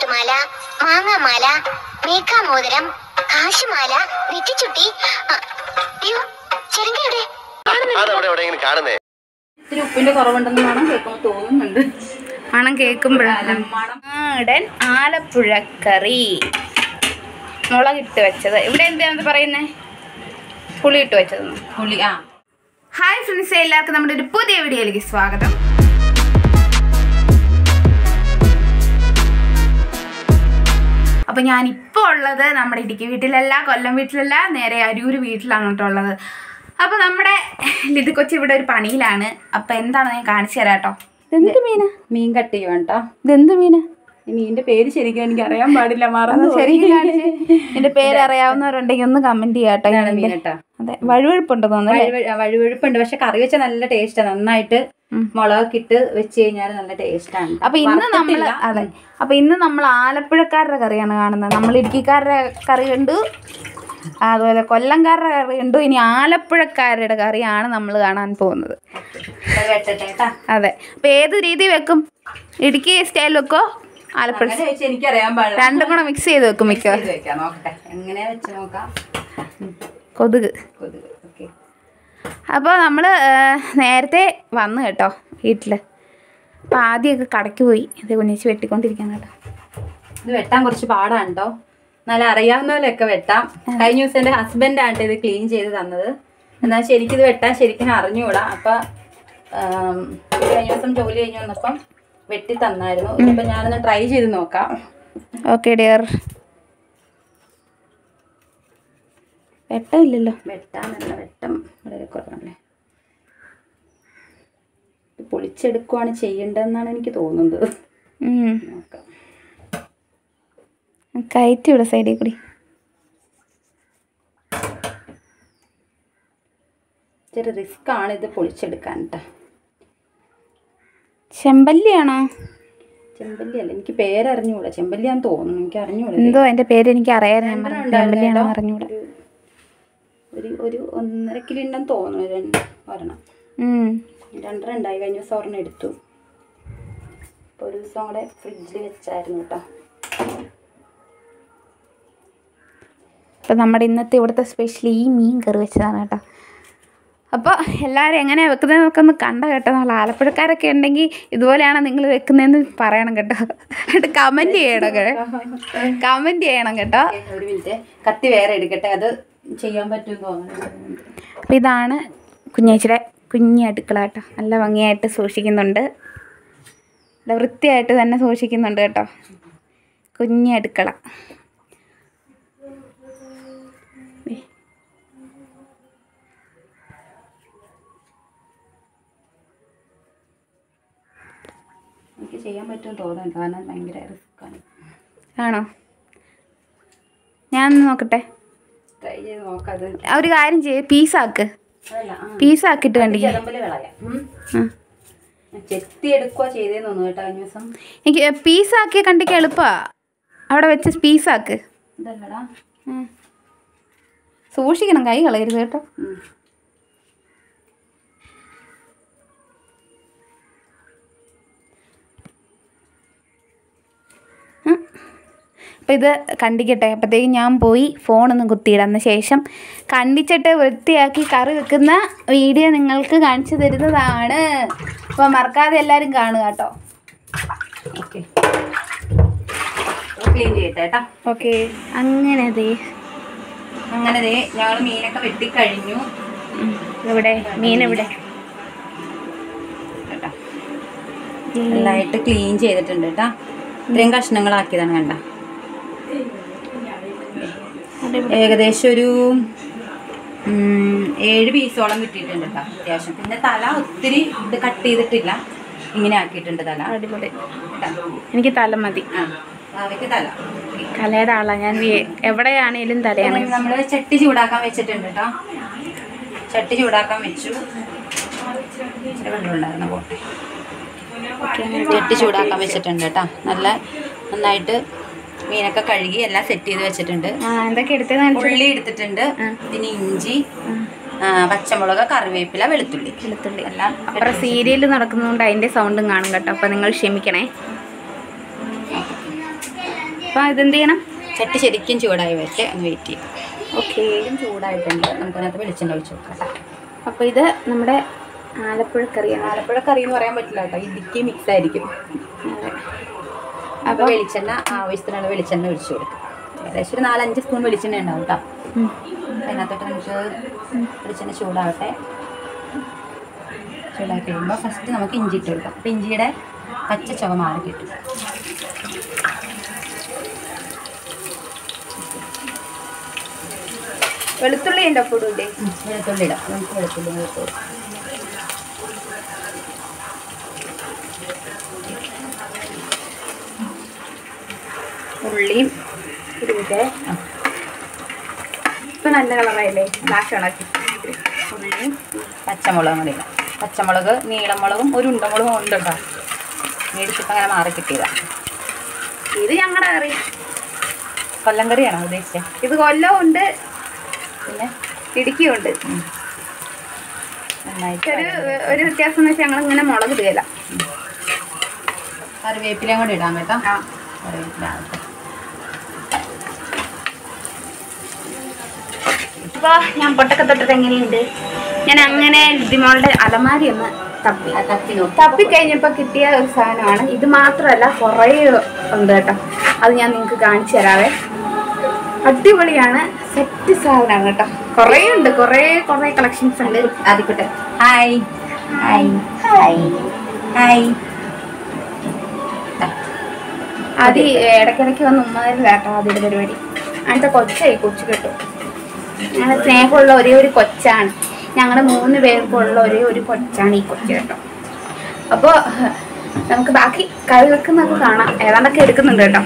മുത്തുമാല, മാങ്ങാമാല, മേക്കാമോതിരം, കാശുമാല, നെറ്റിച്ചുട്ടി. അയ്യോ, ചെറുങ്കയുടെ ഇത്തിരി ഉപ്പിന്റെ കുറവുണ്ടെന്ന് മണം കേൾക്കുമ്പോൾ തോന്നുന്നുണ്ട്. മണം കേൾക്കുമ്പോഴാണ് നാടൻ ആലപ്പുഴക്കറി മുളകിട്ട് വെച്ചത്. ഇവിടെ എന്താണെന്ന് പറയുന്നത്? പുളി ഇട്ട് വെച്ചത്. പുളി. ഹായ് ഫ്രണ്ട്സ്, എല്ലാവർക്കും നമ്മുടെ ഒരു പുതിയ വീഡിയോയിലേക്ക് സ്വാഗതം. അപ്പോൾ ഞാനിപ്പോൾ ഉള്ളത് നമ്മുടെ ഇടുക്കി വീട്ടിലല്ല, കൊല്ലം വീട്ടിലല്ല, നേരെ അരൂർ വീട്ടിലാണ് കേട്ടോ ഉള്ളത്. അപ്പോൾ നമ്മുടെ ലിതു കൊച്ചി ഇവിടെ ഒരു പണിയിലാണ്. അപ്പോൾ എന്താണെന്ന് ഞാൻ കാണിച്ചു തരാം കേട്ടോ. എന്ത് മീനാ? മീൻ കട്ട് ചെയ്യുവാ കേട്ടോ. ഇതെന്ത് മീനാ? ഈ മീനിന്റെ പേര് ശരിക്കും എനിക്ക് അറിയാൻ പാടില്ല, മറന്നു. ശരിക്കും കാണിച്ച് എന്റെ പേര് അറിയാവുന്നവരുണ്ടെങ്കിൽ ഒന്ന് കമന്റ് ചെയ്യാട്ടോ. മീൻ കേട്ടോ. അതെ, വഴുവഴുപ്പുണ്ട് തോന്നുന്നു. വഴുവഴുപ്പുണ്ട്, പക്ഷെ കറി വെച്ചാൽ നല്ല ടേസ്റ്റാണ്. നന്നായിട്ട് മുളകൊക്കെ ഇട്ട് വെച്ച് കഴിഞ്ഞാൽ നല്ല ടേസ്റ്റാണ്. അപ്പൊ ഇന്ന് നമ്മൾ ആലപ്പുഴക്കാരുടെ കറിയാണ് കാണുന്നത്. നമ്മൾ ഇടുക്കിക്കാരുടെ കറി കണ്ടു, അതുപോലെ കൊല്ലംകാരുടെ കറി കണ്ടു. ഇനി ആലപ്പുഴക്കാരുടെ കറിയാണ് നമ്മൾ കാണാൻ പോകുന്നത്. അതെ, അപ്പൊ ഏത് രീതി വെക്കും? ഇടുക്കി സ്റ്റൈൽ വെക്കോ ആലപ്പുഴ? എനിക്കറിയാൻ പാടില്ല, രണ്ടും കൂടെ മിക്സ് ചെയ്ത് വെക്കും. നോക്കട്ടെ എങ്ങനെയാ വെച്ച് നോക്കാം. കൊതുക്. അപ്പോൾ നമ്മൾ നേരത്തെ വന്നു കേട്ടോ വീട്ടിൽ. അപ്പോൾ ആദ്യമൊക്കെ കടയ്ക്ക് പോയി ഇത് കുഞ്ഞിച്ച് വെട്ടിക്കൊണ്ടിരിക്കുകയാണ് കേട്ടോ. ഇത് വെട്ടാൻ കുറച്ച് പാടാണ് കേട്ടോ. നല്ല അറിയാവുന്ന പോലെയൊക്കെ വെട്ടാം. കഴിഞ്ഞ ദിവസം എൻ്റെ ഹസ്ബൻഡാണ് ഇത് ക്ലീൻ ചെയ്ത് തന്നത്. എന്നാൽ ശരിക്കും ഇത് വെട്ടാൻ ശരിക്കും അറിഞ്ഞുകൂടാ. അപ്പം കഴിഞ്ഞ ദിവസം ജോലി കഴിഞ്ഞ് വന്നപ്പം വെട്ടി തന്നായിരുന്നു. ഇപ്പം ഞാനൊന്ന് ട്രൈ ചെയ്ത് നോക്കാം. Okay dear. വെട്ടമില്ലല്ലോ. വെട്ടാനല്ല, വെട്ടം വളരെ കുറവല്ലേ. പൊളിച്ചെടുക്കുവാണ് ചെയ്യേണ്ടതെന്നാണ് എനിക്ക് തോന്നുന്നത്. നോക്കാം. കയറ്റി ഇവിടെ സൈഡിൽ കൂടി. ചെറിയ റിസ്ക് ആണ് ഇത് പൊളിച്ചെടുക്കാൻ കേട്ടോ. ചെമ്പല്ലിയാണോ? ചെമ്പല്ലി അല്ല, എനിക്ക് പേരറിഞ്ഞൂടാ. ചെമ്പല്ലിയാന്ന് തോന്നുന്നു, എനിക്ക് അറിഞ്ഞൂടാ. എന്തോ അതിന്റെ പേര് എനിക്ക് അറിയാമായിരുന്നു. ചെമ്പല്ലിയാണോ അറിഞ്ഞൂടാ. ഒരു 1.5 കിലോ ഉണ്ടെന്ന് തോന്നുന്നു. ഒരെണ്ണം 2.5 ഉണ്ടായി. കഴിഞ്ഞ ദിവസം ഒരെണ്ണം എടുത്തു. അപ്പോൾ ഒരു ദിവസം കൂടെ ഫ്രിഡ്ജിൽ വെച്ചായിരുന്നു കേട്ടോ. അപ്പോൾ നമ്മുടെ ഇന്നത്തെ ഇവിടുത്തെ സ്പെഷ്യൽ ഈ മീൻ കറി വെച്ചതാണ് കേട്ടോ. അപ്പോൾ എല്ലാവരും എങ്ങനെയാണ് വെക്കുന്നതെന്നൊക്കെ ഒന്ന് കണ്ട കേട്ടോ. നമ്മൾ ആലപ്പുഴക്കാരൊക്കെ ഉണ്ടെങ്കിൽ ഇതുപോലെയാണ് നിങ്ങൾ വെക്കുന്നതെന്ന് പറയണം കേട്ടോ. എന്നിട്ട് കമൻറ്റ് ചെയ്യണം കേട്ടോ. ഒരു മിനിറ്റ്, കത്തി വേറെ എടുക്കട്ടെ, അത് ചെയ്യാൻ പറ്റുമെന്ന് തോന്നുന്നു. അപ്പോൾ ഇതാണ് കുഞ്ഞേച്ചിയുടെ കുഞ്ഞി അടുക്കള കേട്ടോ. നല്ല ഭംഗിയായിട്ട് സൂക്ഷിക്കുന്നുണ്ട്, നല്ല വൃത്തിയായിട്ട് തന്നെ സൂക്ഷിക്കുന്നുണ്ട് കേട്ടോ. കുഞ്ഞി അടുക്കള. എനിക്ക് ചെയ്യാൻ പറ്റുമെന്ന് തോന്നുന്നു, കാരണം ഭയങ്കര റിസ്ക്കാണ്. ആണോ? ഞാൻ നോക്കട്ടെ, ട്രൈ ചെയ്ത് നോക്കാം. ഒരു കാര്യം ചെയ്യ്, പീസാക്കിട്ട് കണ്ടില്ല. ചെത്തി എടുക്കുക ചെയ്തേന്ന് തോന്നുന്നു കേട്ടോ. കഴിഞ്ഞ ദിവസം എനിക്ക് പീസാക്കിയ കണ്ടിക്ക് എളുപ്പമാണ്. അവിടെ വെച്ച് പീസാക്ക്. ഇതല്ലടാ, സൂക്ഷിക്കണം, കൈ കളയരുത് കേട്ടോ. അപ്പോൾ ഇത് കണ്ടിക്കട്ടെ. അപ്പോഴത്തേക്കും ഞാൻ പോയി ഫോണൊന്നും കുത്തിയിടുന്ന ശേഷം കണ്ടിച്ചിട്ട് വൃത്തിയാക്കി കറി വെക്കുന്ന വീഡിയോ നിങ്ങൾക്ക് കാണിച്ചു തരുന്നതാണ്. അപ്പോൾ മറക്കാതെ എല്ലാവരും കാണുക കേട്ടോ. ഓക്കെ, ക്ലീൻ ചെയ്യട്ടെ കേട്ടോ. ഓക്കെ, അങ്ങനെ ഞങ്ങൾ മീനൊക്കെ വെട്ടിക്കഴിഞ്ഞു. ഇവിടെ മീനെവിടെ കേട്ടോ, നല്ലതായിട്ട് ക്ലീൻ ചെയ്തിട്ടുണ്ട് കേട്ടോ. ഇത്രയും കഷ്ണങ്ങളാക്കിയതാണ് കണ്ട. ഏകദേശം ഒരു 7 പീസോളം കിട്ടിയിട്ടുണ്ട് കേട്ടോ, അത്യാവശ്യം. പിന്നെ തല ഒത്തിരി ഇത് കട്ട് ചെയ്തിട്ടില്ല, ഇങ്ങനെ ആക്കിയിട്ടുണ്ട് തല. അടിപൊളി. എനിക്ക് തല മതി. അവയ്ക്ക് തല തലയുടെ ആളാണ് ഞാൻ. എവിടെയാണേലും തലയാണ്. നമ്മൾ ചട്ടി ചൂടാക്കാൻ വെച്ചിട്ടുണ്ട് കേട്ടോ. ചട്ടി ചൂടാക്കാൻ വെച്ചു. വെള്ളം ഉണ്ടായിരുന്നു, പോട്ടെ. ചട്ടി ചൂടാക്കാൻ വെച്ചിട്ടുണ്ട് കേട്ടോ. നന്നായിട്ട് മീനൊക്കെ കഴുകി എല്ലാം സെറ്റ് ചെയ്ത് വെച്ചിട്ടുണ്ട്. എന്തൊക്കെ എടുത്തത്? ഉള്ളി എടുത്തിട്ടുണ്ട്, പിന്നെ ഇഞ്ചി, പച്ചമുളക്, കറിവേപ്പില, വെളുത്തുള്ളി എല്ലാം. അപ്പുറം സീരിയൽ നടക്കുന്നതുകൊണ്ട് അതിൻ്റെ സൗണ്ടും കാണും കേട്ടോ. അപ്പോൾ നിങ്ങൾ ക്ഷമിക്കണേ. അപ്പം ഇതെന്ത് ചെയ്യണം? ചട്ടി ശരിക്കും ചൂടായി വെച്ച് ഒന്ന് വെയിറ്റ് ചെയ്യും. ഓക്കെ, ചൂടായിട്ടുണ്ട്. നമുക്കതിനകത്ത് വെളിച്ചെണ്ണ ഒഴിച്ച് കൊടുക്കാം. അപ്പോൾ ഇത് നമ്മുടെ ആലപ്പുഴ കറിയാണ്. ആലപ്പുഴ കറി എന്ന് പറയാൻ പറ്റില്ല കേട്ടോ, ഇടുക്കി മിക്സ് ആയിരിക്കും. അപ്പോൾ വെളിച്ചെണ്ണ ആവശ്യത്തിനുള്ള വെളിച്ചെണ്ണ ഒഴിച്ച് കൊടുക്കും. ഏകദേശം ഒരു 4-5 സ്പൂൺ വെളിച്ചെണ്ണ ഉണ്ടാവും കേട്ടോ. അതിനകത്തോട്ട് നമുക്ക് വെളിച്ചെണ്ണ ചൂടാവട്ടെ. ചൂടാക്കി കഴിയുമ്പോൾ ഫസ്റ്റ് നമുക്ക് ഇഞ്ചി ഇട്ട് കൊടുക്കാം. അപ്പോൾ ഇഞ്ചിയുടെ പച്ച ചുവ മാറി കിട്ടും. വെളുത്തുള്ളി എൻ്റെ ഒപ്പം ഇടൂല്ലേ? വെളുത്തുള്ളി ഇടാം. നമുക്ക് വെളുത്തുള്ളി ഇട്ട് ഉള്ളിയും ഇടുക. ഇപ്പം നല്ല കളറായില്ലേ? ബ്ലാക്ക് കളറാക്കി. ഉള്ളിയും പച്ചമുളകും കൂടി ഇടാം. പച്ചമുളക്, നീളമുളകും ഒരു ഉണ്ടമുളകും ഉണ്ട് കേട്ടോ. മേടിച്ചിട്ട് അങ്ങനെ മാറി കിട്ടിയതാണ്. ഇത് ഞങ്ങളുടെ കറി. കൊല്ലം കറിയാണോ ഉദ്ദേശിച്ചത്? ഇത് കൊല്ലവും ഉണ്ട്, പിന്നെ ഇടുക്കിയുണ്ട്. നന്നായിട്ട് ഒരു വ്യത്യാസം എന്ന് വെച്ചാൽ ഞങ്ങളിങ്ങനെ മുളക് ഇടുകയില്ല. കറിവേപ്പിലയും കൂടി ഇടാം കേട്ടോ. കറിവേപ്പില അപ്പോൾ ഞാൻ പൊട്ടൊക്കെ തൊട്ടിട്ട് എങ്ങനെയുണ്ട്? ഞാൻ അങ്ങനെ ദിമോളുടെ അലമാരി ഒന്ന് തപ്പിക്കഴിഞ്ഞപ്പോൾ കിട്ടിയ ഒരു സാധനമാണ്. ഇത് മാത്രമല്ല കുറേ ഉണ്ട് കേട്ടോ. അത് ഞാൻ നിങ്ങൾക്ക് കാണിച്ചു തരാവേ. അടിപൊളിയാണ്, സെറ്റ് സാധനമാണ് കേട്ടോ. കുറേ ഉണ്ട്, കുറേ കളക്ഷൻസ് ഉണ്ട്. ആദ്യക്കട്ടെ ഹായ് ഹായ് ഹായ് ഹായ്. ആദ്യം ഇടയ്ക്കിടയ്ക്ക് വന്ന് ഉമ്മതല്ല കേട്ടോ ആദ്യയുടെ പരിപാടി. അങ്ങനത്തെ കൊച്ചായി കൊച്ചു കേട്ടോ. ഞങ്ങളുടെ സ്നേഹമുള്ള ഒരേ ഒരു കൊച്ചാണ്. ഞങ്ങളുടെ 3 പേർക്കുള്ള ഒരേ ഒരു കൊച്ചാണ് ഈ കൊച്ച് കേട്ടോ. അപ്പോൾ നമുക്ക് ബാക്കി കറി വെക്കുന്നൊക്കെ കാണാം. ഏതാണ്ടൊക്കെ എടുക്കുന്നുണ്ട് കേട്ടോ.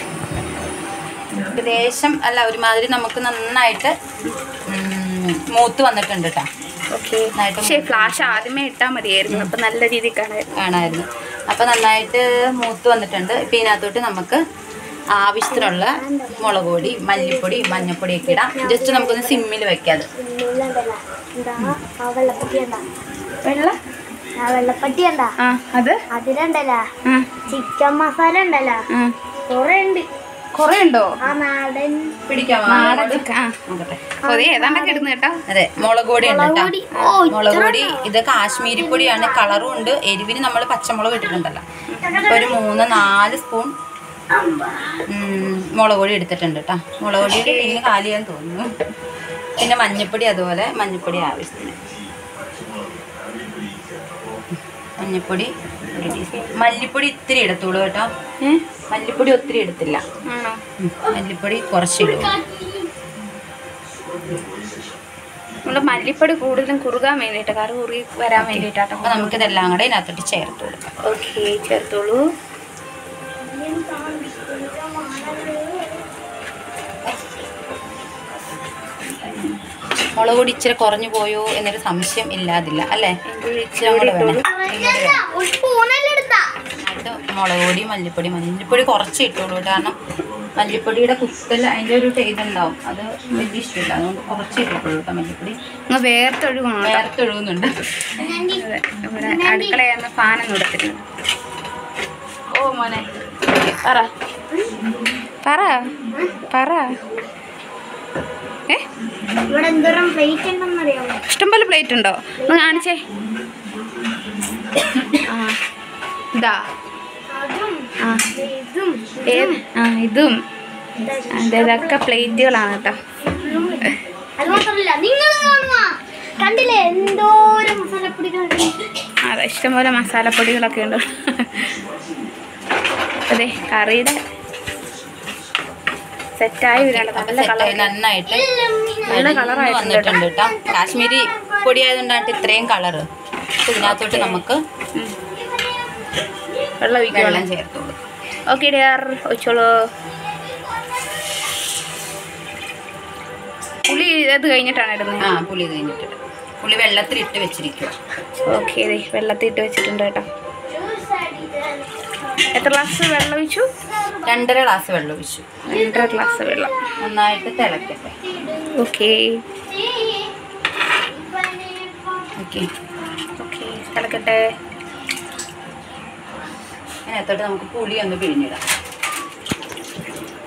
ഏകദേശം അല്ല ഒരുമാതിരി നമുക്ക് നന്നായിട്ട് മൂത്ത് വന്നിട്ടുണ്ട് കേട്ടോ. ഓക്കെ, പക്ഷേ ഫ്ലാഷ് ആദ്യമേ ഇട്ടാൽ മതിയായിരുന്നു. അപ്പം നല്ല രീതിയിൽ കാണാമായിരുന്നു. അപ്പം നന്നായിട്ട് മൂത്ത് വന്നിട്ടുണ്ട്. ഇപ്പം ഇതിനകത്തോട്ട് നമുക്ക് ആവശ്യത്തിനുള്ള മുളക് പൊടി, മല്ലിപ്പൊടി, മഞ്ഞൾപ്പൊടിയൊക്കെ ഇടാം. ജസ്റ്റ് നമുക്കൊന്ന് സിമ്മിൽ വെക്കാതെ. വെള്ളപ്പട്ടി ഉണ്ടാ അത് അതിലുണ്ടല്ലോ ചിക്കൻ മസാല ഉണ്ടല്ലോ കൊറേ ഉണ്ടോ? പിടിക്കാമോ? ഏതാണ്ടൊക്കെ ഇടുന്നു കേട്ടോ. അതെ, മുളക് പൊടി ഉണ്ട് കേട്ടോ. മുളക് പൊടി ഇത് കാശ്മീരി പൊടിയാണ്. കളറും ഉണ്ട്. എരിവിന് നമ്മൾ പച്ചമുളക് ഇട്ടിട്ടുണ്ടല്ലോ. ഒരു 3-4 സ്പൂൺ മുളക് പൊടി എടുത്തിട്ടുണ്ട് കേട്ടോ. മുളക് പൊടി പിന്നെ കാലിയാൻ തോന്നുന്നു. പിന്നെ മഞ്ഞൾപ്പൊടി, അതുപോലെ മഞ്ഞൾപ്പൊടി ആവശ്യത്തിന്. മഞ്ഞൾപ്പൊടി ഒരു ടീസ്പൂൺ. മല്ലിപ്പൊടി ഇത്തിരി എടുത്തോളൂ കേട്ടോ. മല്ലിപ്പൊടി ഒത്തിരി എടുത്തില്ല. മല്ലിപ്പൊടി കുറച്ചിടും. നമ്മൾ മല്ലിപ്പൊടി കൂടുതലും കുറുകാൻ വേണ്ടിയിട്ട്, കറി കുറുകി വരാൻ വേണ്ടിയിട്ടാട്ടോ. അപ്പോൾ നമുക്കിതെല്ലാം കൂടെ ഇതിനകത്തോട്ട് ചേർത്ത് കൊടുക്കാം. ഓക്കെ, ചേർത്തോളൂ. മുളക് പൊടി ഇച്ചിരി കുറഞ്ഞു പോയോ എന്നൊരു സംശയം ഇല്ലാതില്ല അല്ലേ? ഇച്ചിരി കൂടെ വേണം. മുളക് പൊടി, മല്ലിപ്പൊടി കുറച്ച് ഇട്ടോളൂ. കാരണം മല്ലിപ്പൊടിയുടെ കുത്തൽ അതിൻ്റെ ഒരു ടേസ്റ്റ് ഉണ്ടാവും. അത് വലിയ ഇഷ്ടമില്ല. അതുകൊണ്ട് കുറച്ച് ഇട്ടോളൂ കേട്ടോ മല്ലിപ്പൊടി. വേർത്തൊഴുകുന്നുണ്ട്. ഇവിടെ അടുക്കളയെന്ന് ഫാനൊന്നും എടുത്തിട്ടുണ്ട്. ഓ മോനെ പറ പറ പറ. ഇവിടെ എന്തോരം പ്ലേറ്റ് ഉണ്ടെന്നറിയാമോ? ഇഷ്ടംപോലെ പ്ലേറ്റ് ഉണ്ടോ? ഒന്ന് കാണിച്ചേ. ഇതാ ഇതും ഇതൊക്കെ പ്ലേറ്റുകളാണ് കേട്ടോ. അത് മാത്രമല്ല, നിങ്ങൾ കണ്ടില്ലേ എന്തോരം മസാലപ്പൊടികളുണ്ട്. അതെ, ഇഷ്ടംപോലെ മസാലപ്പൊടികളൊക്കെ ഉണ്ട്. അതെ, കറിയുടെ സെറ്റായി നന്നായിട്ട് വന്നിട്ടുണ്ട് കേട്ടോ. കാശ്മീരി പൊടി ആയതുകൊണ്ടാണ് ഇത്രയും കളറ്. ഇതിനകത്തോട്ട് നമുക്ക് വെള്ളം ചേർത്തോളൂ. Okay dear, ഒഴിച്ചോളൂ. പുളി ഇത് കഴിഞ്ഞിട്ടാണ് ഇടുന്നത്? പുളി കഴിഞ്ഞിട്ട്. പുളി വെള്ളത്തിലിട്ട് വെച്ചിരിക്കുക. ഓക്കെ, വെള്ളത്തിൽ ഇട്ട് വെച്ചിട്ടുണ്ട് കേട്ടോ. എത്ര ഗ്ലാസ് വെള്ളം ഒഴിച്ചു? 2.5 ഗ്ലാസ് വെള്ളം ഒഴിച്ചു. 2.5 ഗ്ലാസ് വെള്ളം. നന്നായിട്ട് തിളക്കട്ടെ. ഓക്കെ ഓക്കെ ഓക്കെ, തിളക്കട്ടെ. അതിനകത്തോട്ട് നമുക്ക് പുളി ഒന്ന് പിഴിഞ്ഞിടാം.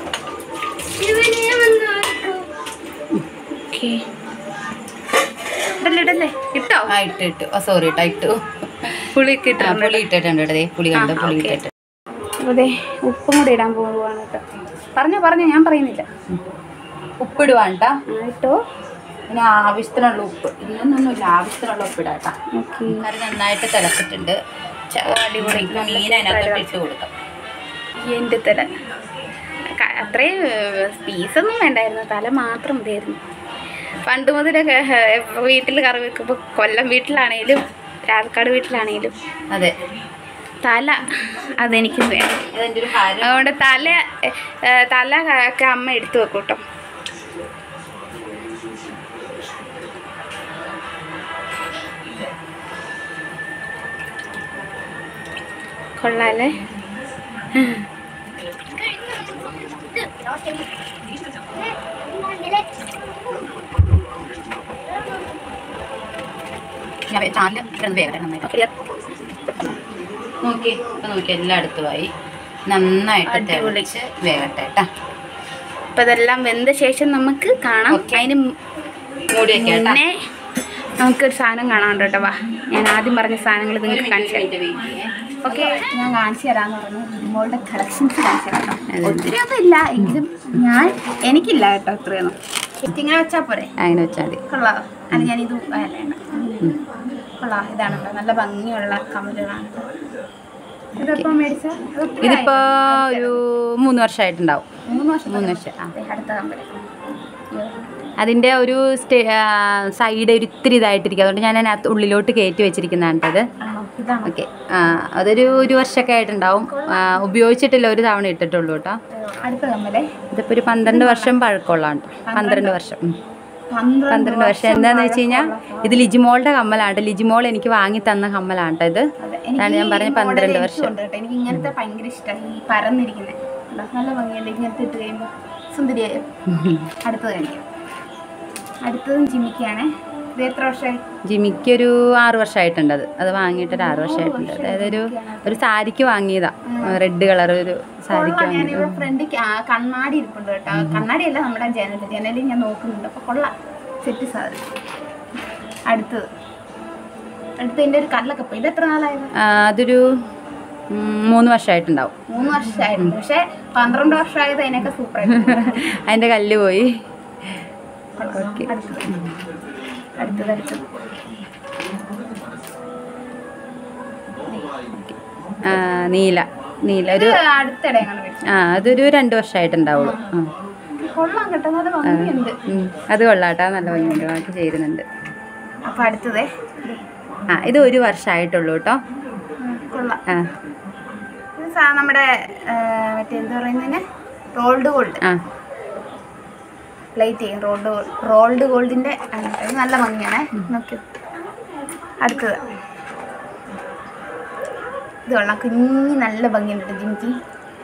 ഇടല്ലേ ഇട്ടോ? ഇട്ടു. സോറി കേട്ടോ, ഇട്ടു. പുളിയൊക്കെ ഇട്ടോ? പുളി ഇട്ടിട്ടുണ്ട്. പുളി കണ്ട് പുളി ഇട്ടിട്ട്. അതെ, ഉപ്പും കൂടി ഇടാൻ പോവുകയാണ് കേട്ടോ. പറഞ്ഞോ, ഞാൻ പറയുന്നില്ല. ഉപ്പിടുവാണ് കേട്ടോ. ഇട്ടോ? പിന്നെ ആവശ്യത്തിനുള്ള ഉപ്പ്. ഇന്നൊന്നുമില്ല, ആവശ്യത്തിനുള്ള ഉപ്പിടാം കേട്ടോ. കറി നന്നായിട്ട് തിളച്ചിട്ടുണ്ട്. അടിപൊളി മീൻ അതിനകത്തോട്ട് ഇട്ട് കൊടുക്കാം. എൻ്റെ തല അത്രയും പീസൊന്നും വേണ്ടായിരുന്നു, തല മാത്രം മതിയായിരുന്നു. പണ്ട് മുതലൊക്കെ വീട്ടിൽ കറി വെക്കുമ്പോൾ കൊല്ലം വീട്ടിലാണേലും രാജക്കാട് വീട്ടിലാണേലും അതെ തല അതെനിക്ക് വേണം. അതുകൊണ്ട് തല ഒക്കെ അമ്മ എടുത്തു വെക്കും കേട്ടോ. കൊള്ളാല്ലേ? നോക്കി എല്ലായിടത്തുമായി നന്നായിട്ട് തിളച്ച് വേകട്ടെ കേട്ടോ. അപ്പം ഇതെല്ലാം വെന്ത ശേഷം നമുക്ക് കാണാം. അതിന് മുന്നേ നമുക്കൊരു സാധനം കാണാണ്ട് കേട്ടോ. വാ, ഞാൻ ആദ്യം പറഞ്ഞ സാധനങ്ങൾ നിങ്ങൾക്ക് കാണിച്ചു തരാം. ഓക്കെ, ഞാൻ കാണിച്ചു തരാമെന്ന് പറഞ്ഞു. നിങ്ങളുടെ കളക്ഷൻസ് കാണിച്ചു തരാം. ഒത്തിരി ഒന്നും ഇല്ല എങ്കിലും എനിക്കില്ല കേട്ടോ ഇത്രയൊന്നും. ഇങ്ങനെ വെച്ചാൽ പോരെ? അങ്ങനെ വെച്ചാൽ മതി. കൊള്ളാം. അല്ല, ഞാനിത് കൊള്ളാം. ഇതാണ് കേട്ടോ, നല്ല ഭംഗിയുള്ള കമ്മലുകളാണ്. ഇതിപ്പോൾ മേടിച്ച ഇതിപ്പോ ഒരു 3 വർഷമായിട്ടുണ്ടാവും. 3 വർഷം. അടുത്ത കമ്മല് അതിൻ്റെ ഒരു സൈഡ് ഒരു ഇത്തിരി ഇതായിട്ടിരിക്കും. അതുകൊണ്ട് ഞാൻ അതിനകത്ത് ഉള്ളിലോട്ട് കയറ്റി വെച്ചിരിക്കുന്നതാണ് അത്. ഓക്കെ, അതൊരു 1 വർഷമൊക്കെ ആയിട്ടുണ്ടാവും. ഉപയോഗിച്ചിട്ടില്ല, ഒരു തവണ ഇട്ടിട്ടുള്ളൂ കേട്ടോ. അടുത്ത കമ്മലേ ഇതിപ്പോൾ ഒരു 12 വർഷം പഴക്കമുള്ളതാണ്. 12 വർഷം. 12 വർഷം. എന്താണെന്ന് വെച്ച് കഴിഞ്ഞാൽ ഇത് ലിജിമോളുടെ കമ്മലാണ്. ലിജിമോൾ എനിക്ക് വാങ്ങി തന്ന കമ്മലാണ് ഇത്. അതാണ് ഞാൻ പറഞ്ഞ 12 വർഷം. എനിക്ക് ഇങ്ങനത്തെ ഭയങ്കര ഇഷ്ടമാണ്, ഈ പരന്നിരിക്കുന്നത്. നല്ല ഭംഗിയുണ്ട് ഇങ്ങനത്തെ ഇട്ട് കഴിയുമ്പോൾ, സുന്ദരിയായി. അടുത്തത് കാണിക്കാം. അടുത്തതും ജിമിക്കാണ്. ഇത് എത്ര വർഷമായി? ജിമിക്ക് ഒരു 6 വർഷമായിട്ടുണ്ട്. അത് വാങ്ങിയിട്ടൊരു 6 വർഷമായിട്ടുണ്ട്. അതായത് ഒരു സാരിക്ക് വാങ്ങിയതാ, റെഡ് കളർ ഒരു സാരിക്ക് വാങ്ങിയത്. ഞാനിവിടെ ഫ്രണ്ട് കണ്ണാടി ഇരിപ്പുണ്ട് കേട്ടോ. കണ്ണാടിയല്ല, നമ്മുടെ ജനലിൽ ഞാൻ നോക്കുന്നുണ്ട്. അപ്പോൾ കൊള്ളാം, സെറ്റ് സാധനം. അടുത്തതിൻ്റെ ഒരു കല്ലക്കപ്പം. ഇത് എത്ര നാളായത്? അതൊരു 3 വർഷമായിട്ടുണ്ടാവും. 3 വർഷമായിട്ടുണ്ട്. പക്ഷേ 12 വർഷമായത് അതിനൊക്കെ സൂപ്പറായിട്ട്. അതിൻ്റെ കല്ല് പോയി. ഓക്കെ, അടുത്തത് നീല ഒരു അടുത്തിടെ അതൊരു 2 വർഷമായിട്ടുണ്ടാവുള്ളൂ. കൊള്ളാം കേട്ടോ, നല്ല ഭംഗിയുണ്ട്. അത് കൊള്ളാട്ടോ, നല്ല ഭംഗിയുണ്ട്. ബാക്കി ചേരുന്നുണ്ട്. അപ്പം അടുത്തതേ ഇത് 1 വർഷമായിട്ടുള്ളൂ കേട്ടോ. കൊള്ളാം. ഇത് നമ്മുടെ മറ്റേന്ത് പറയുന്നതിന് റോൾഡ് ഗോൾഡ് പ്ലേറ്റ് ചെയ്യും. റോൾഡ് ഗോൾഡിൻ്റെ നല്ല ഭംഗിയാണ്. നോക്കി. അടുത്തത് ഇത് കൊള്ളാം, കുഞ്ഞ് നല്ല ഭംഗിയുണ്ട് ജിമിക്ക്.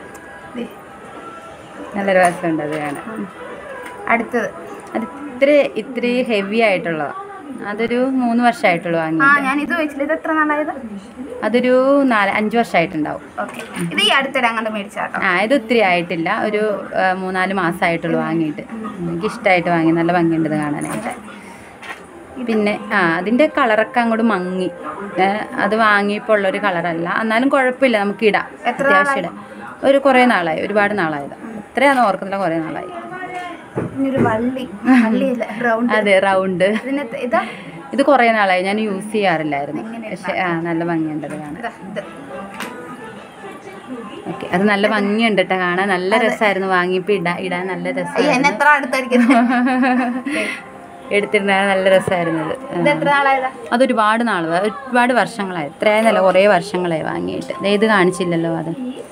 നല്ല രസമുണ്ട് അത് കാണാൻ. അടുത്തത് അത് ഇത്തിരി ഹെവി ആയിട്ടുള്ളതാണ്. അതൊരു 3 വർഷമായിട്ടുള്ളൂ വാങ്ങി. ഞാൻ ഇത് വെച്ചില്ല. ഇത് എത്ര നാളായത്? അതൊരു 4-5 വർഷമായിട്ടുണ്ടാവും. ഓക്കെ, ഇത് ഈ അടുത്തിടെ അങ്ങോട്ട് മേടിച്ചാട്ടോ. ഇത് ഒത്തിരി ആയിട്ടില്ല, ഒരു 3-4 മാസമായിട്ടുള്ളൂ വാങ്ങിയിട്ട്. എനിക്കിഷ്ടമായിട്ട് വാങ്ങി, നല്ല ഭംഗിയുണ്ട് ഇത് കാണാനായിട്ട്. പിന്നെ അതിൻ്റെ കളറൊക്കെ അങ്ങോട്ട് മങ്ങി. അത് വാങ്ങിയപ്പോൾ ഉള്ളൊരു കളറല്ല, എന്നാലും കുഴപ്പമില്ല, നമുക്ക് ഇടാം. അത്യാവശ്യം ഇടാം. കുറേ നാളായി, ഒരുപാട് നാളായത്. എത്രയാണെന്ന് ഓർക്കുന്നില്ല, കുറേ നാളായി. അതെ, റൗണ്ട്. ഇത് കുറേ നാളായി, ഞാൻ യൂസ് ചെയ്യാറില്ലായിരുന്നു. പക്ഷെ നല്ല ഭംഗിയുണ്ട് അത് കാണാൻ. ഓക്കെ, അത് നല്ല ഭംഗിയുണ്ട് കേട്ടോ കാണാൻ. നല്ല രസമായിരുന്നു വാങ്ങിയപ്പോൾ ഇടാൻ നല്ല രസമായിരുന്നു. എടുത്തിരുന്ന നല്ല രസമായിരുന്നു അത്. ഒരുപാട് വർഷങ്ങളായി. എത്രയായിരുന്നല്ലോ, കുറേ വർഷങ്ങളായി വാങ്ങിയിട്ട്. ഇത് കാണിച്ചില്ലല്ലോ അത്.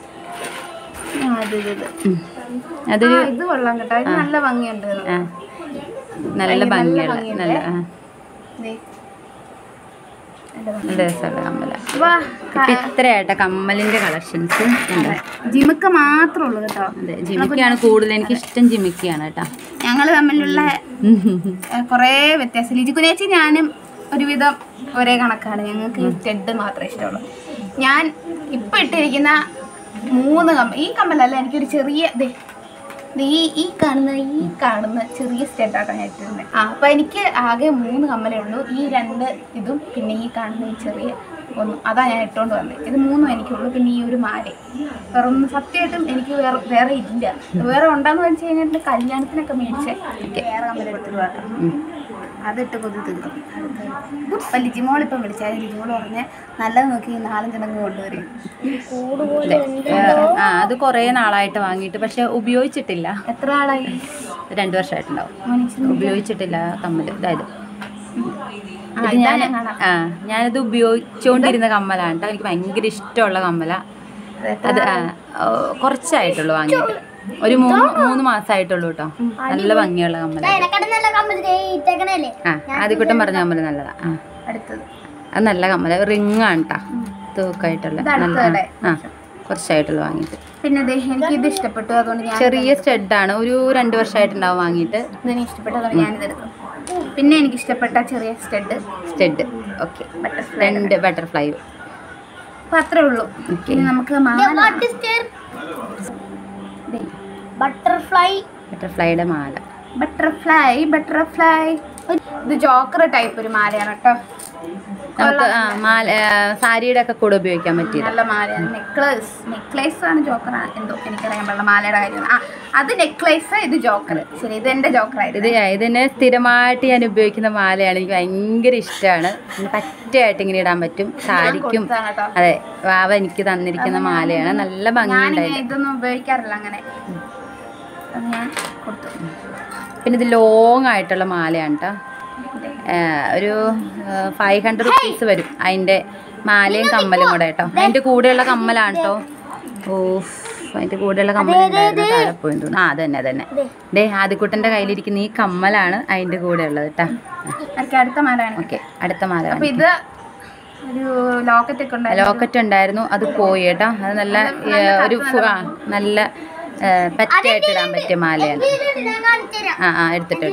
അതൊരു ഇത് കൊള്ളാം കേട്ടോ, നല്ല ഭംഗിയുണ്ട്. നല്ല ഭംഗിയുള്ള നല്ല രസമുള്ള കമ്മല. ഇത്രയായിട്ടാ കമ്മലിന്റെ കളക്ഷൻസ്. ജിമിക്ക മാത്രമേ ഉള്ളൂ കേട്ടോ. അതെ, ജിമിക്കാണ് കൂടുതൽ. എനിക്ക് ഇഷ്ടം ജിമിക്കാണ് കേട്ടോ. ഞങ്ങൾ തമ്മിലുള്ള കുറേ വ്യത്യാസം. ലിജിക്കുനേച്ചി ഞാനും ഒരുവിധം ഒരേ കണക്കാണ്. ഞങ്ങൾക്ക് സ്റ്റഡ് മാത്രമേ ഇഷ്ടമുള്ളൂ. ഞാൻ ഇപ്പം ഇട്ടിരിക്കുന്ന 3 കമ്മൽ, ഈ കമ്മലല്ല, എനിക്കൊരു ചെറിയ ഈ കാണുന്ന ചെറിയ സ്റ്റെഡാട്ടോ ഞാൻ ഇട്ടിരുന്നത്. അപ്പോൾ എനിക്ക് ആകെ 3 കമ്മലേ ഉള്ളൂ. ഈ 2 ഇതും പിന്നെ ഈ കാണുന്ന ഈ ചെറിയ ഒന്നും അതാണ് ഞാൻ ഇട്ടുകൊണ്ട് വന്നത്. ഇത് 3 എനിക്കുള്ളൂ. പിന്നെ ഈ ഒരു മാല. വേറെ ഒന്നും സത്യമായിട്ടും എനിക്ക് വേറെ ഇല്ല. വേറെ ഉണ്ടാന്ന് വെച്ച് കഴിഞ്ഞാൽ കല്യാണത്തിനൊക്കെ മേടിച്ച് വേറെ കമ്മല എടുത്തിട്ട് വേണം അതിട്ട് കൊതി തീർക്കും. അപ്പം ലിജിമോളിപ്പം വിളിച്ചാൽ ലിജിമോൾ പറഞ്ഞ് നല്ലത് നോക്കി 4-5 കൊണ്ടുവരും. അത് കുറേ നാളായിട്ട് വാങ്ങിയിട്ട് പക്ഷെ ഉപയോഗിച്ചിട്ടില്ല. എത്ര നാളായി? 2 വർഷമായിട്ടുണ്ടാവും ഉപയോഗിച്ചിട്ടില്ല കമ്മൽ. അതായത് ഞാനിത് ഉപയോഗിച്ചുകൊണ്ടിരുന്ന കമ്മലാണ് കേട്ടോ. എനിക്ക് ഭയങ്കര ഇഷ്ടമുള്ള കമ്മല. അത് കുറച്ചായിട്ടുള്ളൂ വാങ്ങിയിട്ട്. ഒരു 3 മാസമായിട്ടുള്ളൂ കേട്ടോ. നല്ല ഭംഗിയുള്ള കമ്മല. ആദ്യക്കൂട്ടം പറഞ്ഞ കമ്മല നല്ലതാ. അടുത്തത് അത് നല്ല കമ്മല. റിങ്ങാണ് കേട്ടോ. തൂക്കായിട്ടുള്ള നല്ല. കുറച്ചായിട്ടുള്ള വാങ്ങിയിട്ട്. പിന്നെ എനിക്ക് ഇത് ഇഷ്ടപ്പെട്ടു. അതുകൊണ്ട് ഞാൻ ചെറിയ സ്റ്റെഡാണ്. ഒരു 2 വർഷമായിട്ടുണ്ടാവും വാങ്ങിയിട്ട്. ഇതിനെ ഇഷ്ടപ്പെട്ടു. അതുകൊണ്ട് ഞാനിതെടുക്കും. പിന്നെ എനിക്ക് ഇഷ്ടപ്പെട്ട ചെറിയ സ്റ്റെഡ്. ഓക്കെ. 2 ബട്ടർഫ്ലൈ. അപ്പം അത്രേ ഉള്ളൂ. പിന്നെ നമുക്ക് ബട്ടർഫ്ലൈയുടെ മാല. ബട്ടർഫ്ലൈ ഇത് ജോക്കർ ടൈപ്പ് ഒരു മാലയാണ് കേട്ടോ. നമുക്ക് സാരിയുടെ ഒക്കെ കൂടെ ഉപയോഗിക്കാൻ പറ്റിയ നല്ല മാലയാണ്. നെക്ലേസ് ആണ് ജോക്കറാണ് എന്തോ എനിക്കറിയാൻ പാടില്ല മാലയുടെ കാര്യം. അത് നെക്ലേസ്, ഇത് ജോക്കർ. ശരി, ഇത് എൻ്റെ ജോക്കറായിരുന്നു. ഇതിനെ സ്ഥിരമായിട്ട് ഞാൻ ഉപയോഗിക്കുന്ന മാലയാണ്. എനിക്ക് ഭയങ്കര ഇഷ്ടമാണ്. പറ്റയായിട്ട് ഇങ്ങനെ ഇടാൻ പറ്റും. സാരിക്കും. അതെ, വാവ എനിക്ക് തന്നിരിക്കുന്ന മാലയാണ്. നല്ല ഭംഗിയുണ്ടായിരുന്നു. ഇതൊന്നും ഉപയോഗിക്കാറില്ല അങ്ങനെ. ഞാൻ കൊടുത്തു. പിന്നെ ഇത് ലോങ് ആയിട്ടുള്ള മാലയാണ് കേട്ടോ. ഒരു 500 rupees വരും അതിൻ്റെ മാലയും കമ്മലും കൂടെ കേട്ടോ. അതിൻ്റെ കൂടെയുള്ള കമ്മലാണ് കേട്ടോ. അതിൻ്റെ കൂടെയുള്ള കമ്മലുണ്ടായിരുന്നു. താഴെ പോയി തോന്നുന്നു. അതന്നെ ദേ ആദ്യക്കുട്ടൻ്റെ കയ്യിലിരിക്കുന്ന ഈ കമ്മലാണ് അതിൻ്റെ കൂടെ ഉള്ളത് കേട്ടോ. ഓക്കെ, അടുത്ത മാല. ഇത് ഒരു ലോക്കറ്റ് ഉണ്ടായിരുന്നു. അത് പോയി കേട്ടോ. അത് നല്ല ഒരു നല്ല പറ്റയായിട്ട് ഇടാൻ പറ്റിയ മാലയാണ്. എടുത്തിട്ട്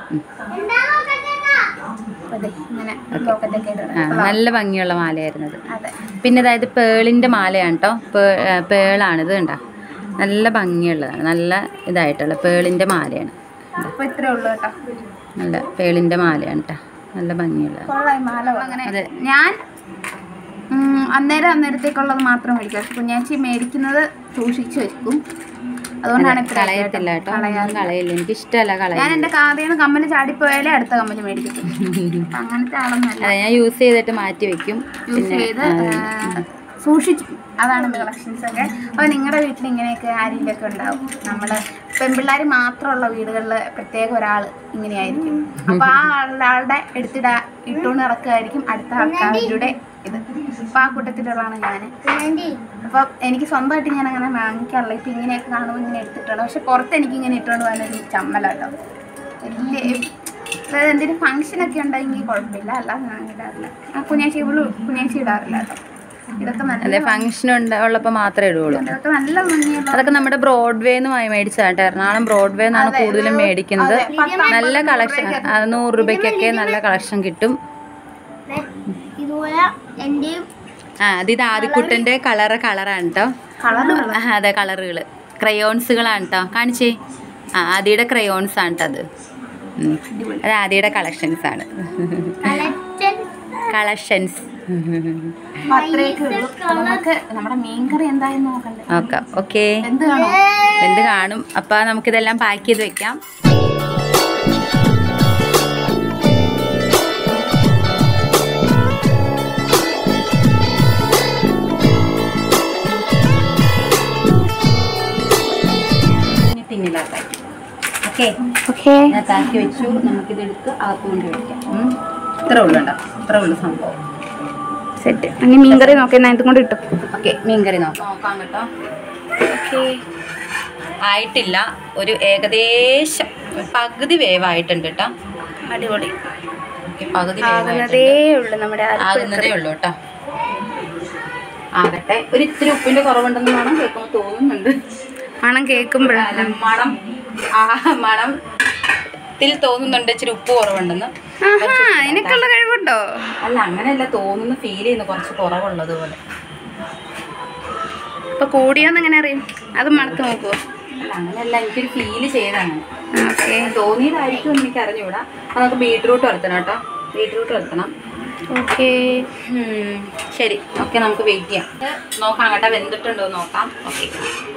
നല്ല ഭംഗിയുള്ള മാലയായിരുന്നത്. പിന്നെ അതായത് പേളിൻ്റെ മാലയാണ് കേട്ടോ. പേളാണിത് കണ്ടോ. നല്ല ഭംഗിയുള്ളതാണ്. നല്ല ഇതായിട്ടുള്ള പേളിൻ്റെ മാലയാണ്. നല്ല പേളിൻ്റെ മാലയാണ് കേട്ടോ. നല്ല ഭംഗിയുള്ളത്. അതെ, ഞാൻ അന്നേരത്തേക്കുള്ളത് മാത്രം മേടിക്കും. പക്ഷെ കുഞ്ഞാച്ചി മേടിക്കുന്നത് സൂക്ഷിച്ചു വെക്കും. അതുകൊണ്ടാണ് കളയത്തില്ല കേട്ടോ. കളയില്ല, എനിക്ക് ഇഷ്ടമല്ല കളയാൻ. ഞാൻ എൻ്റെ കാതേന്ന് കമ്മല് ചാടിപ്പോയാലേ അടുത്ത കമ്മല് മേടിക്കും. അങ്ങനത്തെ ആളൊന്നുമല്ല. അതെ, ഞാൻ യൂസ് ചെയ്തിട്ട് മാറ്റി വെക്കും. യൂസ് ചെയ്ത് സൂക്ഷിച്ചു. അതാണ് കളക്ഷൻസ് ഒക്കെ. അപ്പോൾ നിങ്ങളുടെ വീട്ടിൽ ഇങ്ങനെയൊക്കെ ആരെങ്കിലുമൊക്കെ ഉണ്ടാവും. നമ്മൾ പെൺപിള്ളേർ മാത്രമുള്ള വീടുകളിൽ പ്രത്യേക ഒരാൾ ഇങ്ങനെയായിരിക്കും. അപ്പോൾ ആ ആളുടെ ഇട്ടുകൊണ്ട് നടക്കുകയായിരിക്കും അടുത്ത ആൾക്കാരുടെ ഇത്. അപ്പോൾ ആ കൂട്ടത്തിലുള്ളതാണ് ഞാൻ. അപ്പോൾ എനിക്ക് സ്വന്തമായിട്ട് ഞാൻ അങ്ങനെ വാങ്ങിക്കാറില്ല. ഇപ്പം ഇങ്ങനെയൊക്കെ കാണുമ്പോൾ ഇങ്ങനെ എടുത്തിട്ടാണ്. പക്ഷെ പുറത്ത് എനിക്കിങ്ങനെ ഇട്ടുകൊണ്ട് പോകാനൊരു ചമ്മലാട്ടോ. വലിയ അതായത് എന്തെങ്കിലും ഫംഗ്ഷനൊക്കെ ഉണ്ടെങ്കിൽ കുഴപ്പമില്ല. അല്ലാതെ ഞാൻ ഇടാറില്ല. കുഞ്ഞാച്ചി ഇടാറില്ല കേട്ടോ. ഇതൊക്കെ നല്ല ഫംഗ്ഷൻ ഉള്ളപ്പോൾ മാത്രമേ ഇടുള്ളൂ. ഇതൊക്കെ നല്ല ഭംഗിയുള്ള. അതൊക്കെ നമ്മുടെ ബ്രോഡ്വേന്ന് മേടിച്ചതാട്ടോ. എറണാകുളം ബ്രോഡ്വേന്നാണ് കൂടുതലും മേടിക്കുന്നത്. നല്ല കളക്ഷൻ. 100 രൂപയ്ക്കൊക്കെ നല്ല കളക്ഷൻ കിട്ടും. ഇത് ആദിക്കുട്ടൻ്റെ കളറാണ് കേട്ടോ. അതെ, കളറുകൾ ക്രയോൺസുകളാണ് കേട്ടോ. കാണിച്ചേ. ആദിയുടെ ക്രയോൺസ് ആണ് കേട്ടോ. അത് ആദിയുടെ കളക്ഷൻസ് ആണ്. കളക്ഷൻസ്. നമ്മുടെ മീൻകറി എന്തായെന്ന് നോക്കാം. ഓക്കെ, എന്ത് കാണും. അപ്പം നമുക്കിതെല്ലാം പാക്ക് ചെയ്ത് വെക്കാം. ാക്കി വെച്ചു. നമുക്കിതെടുത്ത് അകത്ത് കൊണ്ട് വെക്കാം. ഇത്ര ഉള്ളു സംഭവം. സെറ്റ്. അങ്ങനെ മീൻകറി നോക്കാം. ഇത് കൊണ്ട് കിട്ടും. ഓക്കെ, മീൻകറി നോക്കാം കേട്ടോ. ഓക്കെ, ആയിട്ടില്ല. ഒരു ഏകദേശം പകുതി വേവായിട്ടുണ്ട് കേട്ടോ. അടിപൊളി. പകുതി ആകുന്നതേ ഉള്ളൂ കേട്ടോ. ആകട്ടെ. ഒരു ഇത്തിരി ഉപ്പിന്റെ കുറവുണ്ടെന്ന് മണം കേൾക്കുമ്പോൾ തോന്നുന്നുണ്ട്. മണം കേൾക്കുമ്പോഴാണ് മണത്തിൽ തോന്നുന്നുണ്ട് ഇച്ചിരി ഉപ്പ് കുറവുണ്ടെന്ന്. അതിനൊക്കെയുള്ള കഴിവുണ്ടോ? അല്ല, അങ്ങനെയല്ല തോന്നുന്നു. ഫീൽ ചെയ്യുന്നു കുറച്ച് കുറവുള്ളത് പോലെ. ഇപ്പൊ കൂടിയോന്ന് എങ്ങനെ അറിയും? അത് മണത്ത് നോക്കുവോ? അങ്ങനെയല്ല, എനിക്കൊരു ഫീല് ചെയ്താണ്. ഓക്കെ. തോന്നിയതായിരിക്കും എന്ന് എനിക്ക് അറിഞ്ഞൂടാ. അപ്പോൾ നമുക്ക് ബീട്രൂട്ട് വറുത്തണം കേട്ടോ. ബീട്രൂട്ട് വറുത്തണം. ഓക്കെ. ശരി, ഓക്കെ, നമുക്ക് വെയിറ്റ് ചെയ്യാം. നോക്കാം കേട്ടോ, വെന്തിട്ടുണ്ടോ നോക്കാം. ഓക്കെ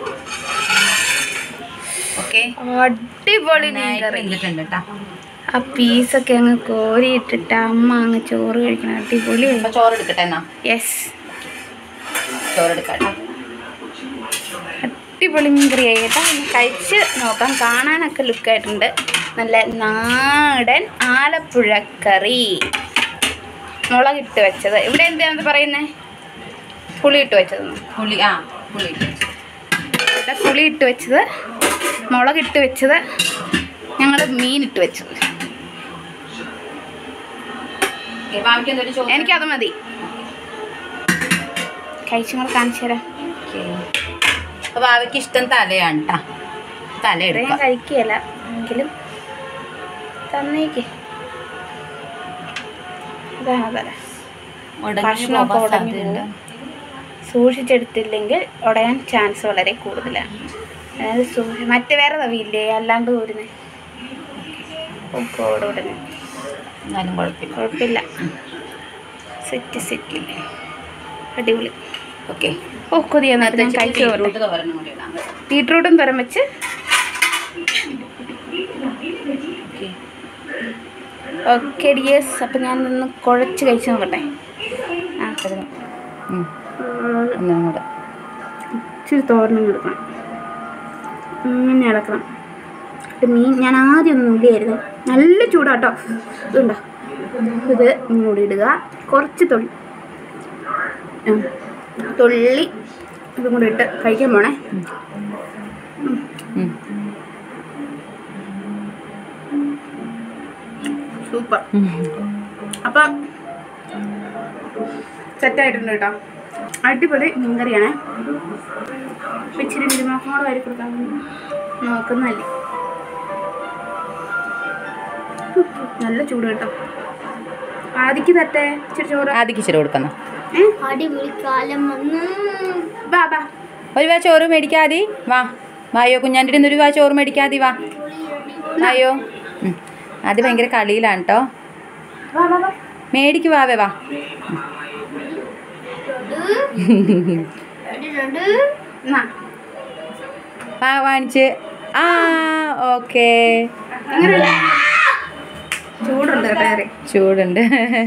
ഓക്കെ, അടിപൊളി മീൻ കറി. വെന്തിട്ടുണ്ട് കേട്ടോ. ആ പീസൊക്കെ അങ്ങ് കോരിയിട്ടിട്ട് അമ്മ അങ്ങ് ചോറ് കഴിക്കണം. അടിപൊളി. അപ്പോൾ ചോറ് എടുക്കട്ടെ എന്നാ? യെസ്, ചോറ് എടുക്കാം കേട്ടോ. അടിപൊളി മീൻ കറി ആയിട്ടാ. കഴിച്ച് നോക്കാം. കാണാനൊക്കെ ലുക്കായിട്ടുണ്ട്. നല്ല നാടൻ ആലപ്പുഴ കറി, മുളകിട്ട് വെച്ചത്. ഇവിടെ എന്താണെന്ന് പറയുന്നത്? പുളി ഇട്ട് വെച്ചത്. പുളി ഇവിടെ പുളി ഇട്ട് വെച്ചത്, മുളകിട്ട് വെച്ചത്, ഞങ്ങൾ മീനിട്ട് വെച്ചത്. എനിക്കത് മതി. കഴിച്ചും കൂടെ കാണിച്ചു തരാം. അപ്പോൾ അവയ്ക്ക് ഇഷ്ടം തലയാണ് കേട്ടോ. തല എടുക്കാം. ഞാൻ കഴിക്കുകയല്ല, എങ്കിലും തന്നേക്ക്. ഇതാണ് തല. ഭക്ഷണമൊക്കെ ഉടഞ്ഞു പോകും. സൂക്ഷിച്ചെടുത്തില്ലെങ്കിൽ ഉടയാൻ ചാൻസ് വളരെ കൂടുതലാണ്. അതായത് മറ്റേ വേറെ തവിയില്ലേ അല്ലാണ്ട് ഊരുന്നേ, ഉപ്പോടെ ഉടനെ. എന്നാലും കുഴപ്പമില്ല. സെറ്റ് അടിപൊളി. ഓക്കെ. ഓ കൊതിയാണ്. അത് ഞാൻ കഴിച്ചു. ബീട്രൂട്ടും തുറം വെച്ച്. ഓക്കെ ഡിയേഴ്സ്, അപ്പം ഞാൻ നിന്ന് കുഴച്ച് കഴിച്ച് നോക്കട്ടെ. ഇച്ചിരി തോരനും കൊടുക്കണം. ഇങ്ങനെ ഇളക്കണം. മീൻ ഞാൻ ആദ്യം ഒന്നും ഇല്ലായിരുന്നു. നല്ല ചൂടാട്ടോ. ഇതുണ്ടോ, ഇത് ഇങ്ങോട്ട് ഇടുക. കുറച്ച് തുള്ളി ഇതും കൂടെ ഇട്ട് കഴിക്കാൻ പോണേ. സൂപ്പർ. അപ്പം സെറ്റായിട്ടുണ്ട് കേട്ടോ. അടിപൊളി മീൻകറിയാണേ. ഇച്ചിരി കുരുമുളകും കൂടെ വരി കൊടുക്കാൻ നോക്കുന്നല്ലേ. നല്ല ചൂട് കേട്ടോ. ആദിക്ക് തട്ടെ ഇച്ചിരി ചോറ്. ആദിക്ക് ഇച്ചിരി കൊടുക്കുന്ന അടിപൊളി കാലം വന്ന്. ബാ ബാ, ഒരു വാ ചോറ് മേടിക്കാതി. വായോ കുഞ്ഞാൻ്റെ ഒരു വാ ചോറ് മേടിക്കാതി. വായോ. അത് ഭയങ്കര കളിയിലാണ് കേട്ടോ. മേടിക്ക് വാവേ. വാ വാണിച്ച്. ഓക്കേ. ചൂടുണ്ട് കേട്ടോ. ചൂടുണ്ട്.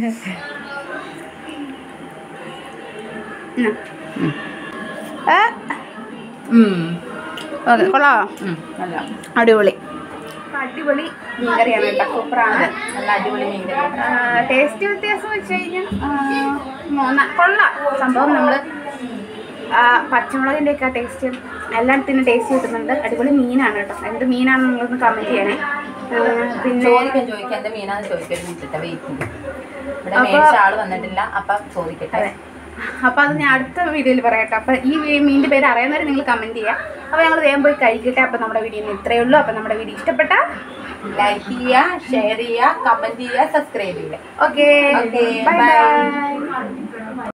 കൊള്ളാവോ? അടിപൊളി. അടിപൊളി മീൻകറിയാണ് കേട്ടോ. സൂപ്പറാണ്. നല്ല അടിപൊളി മീൻകറി. ടേസ്റ്റ് വ്യത്യാസം വെച്ച് കഴിഞ്ഞാൽ കൊള്ളാം സംഭവം. നമ്മൾ പച്ചമുളകിൻ്റെ ഒക്കെ ടേസ്റ്റ് എല്ലാത്തിനും ടേസ്റ്റ് കിട്ടുന്നുണ്ട്. അടിപൊളി മീനാണ് കേട്ടോ. എന്ത് മീനാണെന്ന് നിങ്ങളൊന്ന് കമൻറ്റ് ചെയ്യണേ. പിന്നെ ചോദിക്കാം എന്ത് മീനാന്ന് ചോദിക്കട്ടെ. വെയിറ്റ് ആള് വന്നിട്ടില്ല, അപ്പം ചോദിക്കട്ടെ. അപ്പോൾ അത് ഞാൻ അടുത്ത വീഡിയോയിൽ പറയാം. അപ്പോൾ ഈ മീനിൻ്റെ പേര് അറിയുന്നവർ നിങ്ങൾ കമൻറ്റ് ചെയ്യുക. അപ്പോൾ ഞങ്ങൾ വേഗം പോയി കഴിക്കട്ടെ. അപ്പോൾ നമ്മുടെ വീഡിയോ ഇത്രയേ ഉള്ളൂ. അപ്പോൾ നമ്മുടെ വീഡിയോ ഇഷ്ടപ്പെട്ടാൽ ലൈക്ക് ചെയ്യുക, ഷെയർ ചെയ്യുക, കമൻറ്റ് ചെയ്യുക, സബ്സ്ക്രൈബ് ചെയ്യുക. Okay, bye by.